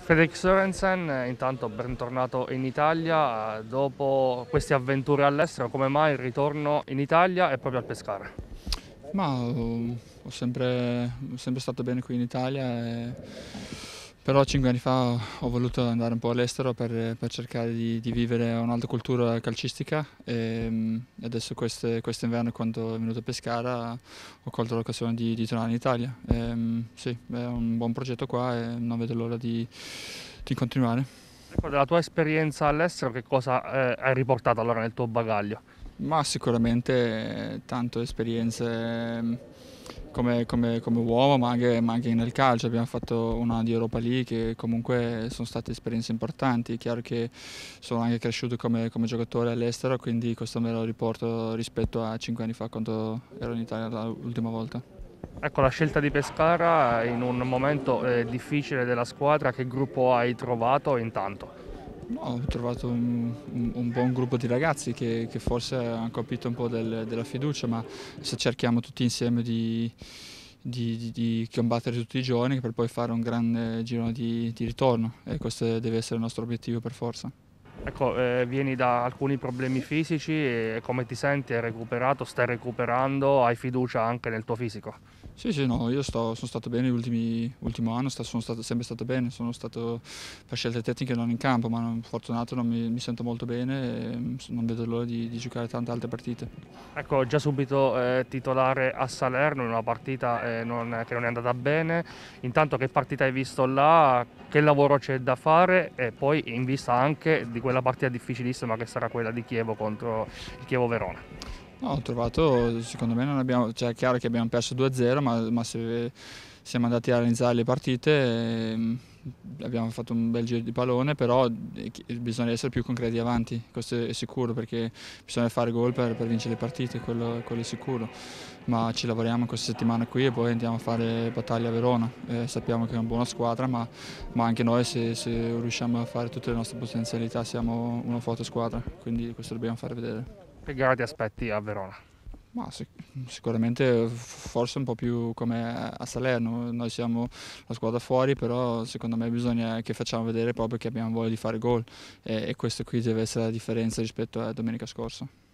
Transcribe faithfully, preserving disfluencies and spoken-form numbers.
Fredrik Sørensen, eh, intanto bentornato in Italia, eh, dopo queste avventure all'estero, come mai il ritorno in Italia e proprio al Pescara? Ma ho, ho sempre, ho sempre stato bene qui in Italia, e, però cinque anni fa ho voluto andare un po' all'estero per, per cercare di, di vivere un'altra cultura calcistica e adesso queste, quest'inverno, quando è venuto a Pescara, ho colto l'occasione di, di tornare in Italia. E, sì, è un buon progetto qua e non vedo l'ora di, di continuare. Ecco, della tua esperienza all'estero, che cosa eh, hai riportato allora nel tuo bagaglio? Ma sicuramente eh, tante esperienze ehm, come, come- come uomo, ma anche, ma anche nel calcio. Abbiamo fatto un anno di Europa League, che comunque sono state esperienze importanti. È chiaro che sono anche cresciuto come, come giocatore all'estero, quindi questo me lo riporto rispetto a cinque anni fa, quando ero in Italia l'ultima volta. Ecco, la scelta di Pescara eh, in un momento eh, difficile della squadra, che gruppo hai trovato intanto? No, ho trovato un, un- un buon gruppo di ragazzi che, che forse hanno capito un po' del- della fiducia, ma se cerchiamo tutti insieme di, di- di- di combattere tutti i giorni per poi fare un grande giro di, di ritorno, e questo deve essere il nostro obiettivo per forza. Ecco, eh, vieni da alcuni problemi fisici e come ti senti? Hai recuperato? Stai recuperando? Hai fiducia anche nel tuo fisico? Sì, sì, no, io sto- sono stato bene l'ultimo anno, sta- sono stato, sempre stato bene, sono stato per scelte tecniche non in campo, ma non- fortunato non mi, mi sento molto bene e mm, non vedo l'ora di, di giocare tante altre partite. Ecco, già subito eh, titolare a Salerno in una partita eh, non- che non è andata bene. Intanto, che partita hai visto là? Che lavoro c'è da fare? E poi in vista anche di quella partita difficilissima che sarà quella di Chievo contro il Chievo Verona. No, ho trovato, secondo me non abbiamo, cioè è chiaro che abbiamo perso due a zero, ma, ma se siamo andati a analizzare le partite, ehm, abbiamo fatto un bel giro di pallone, però eh, chi- bisogna essere più concreti avanti, questo è sicuro, perché bisogna fare gol per, per vincere le partite, quello, quello è sicuro. Ma ci lavoriamo questa settimana qui e poi andiamo a fare battaglia a Verona. Eh, sappiamo che è una buona squadra, ma, ma anche noi, se, se riusciamo a fare tutte le nostre potenzialità, siamo una forte squadra, quindi questo dobbiamo fare vedere. Che gara ti aspetti a Verona? Ma sic- sicuramente forse un po' più come a Salerno, noi siamo la squadra fuori, però secondo me bisogna che facciamo vedere proprio che abbiamo voglia di fare gol, e, e questa qui deve essere la differenza rispetto a domenica scorsa.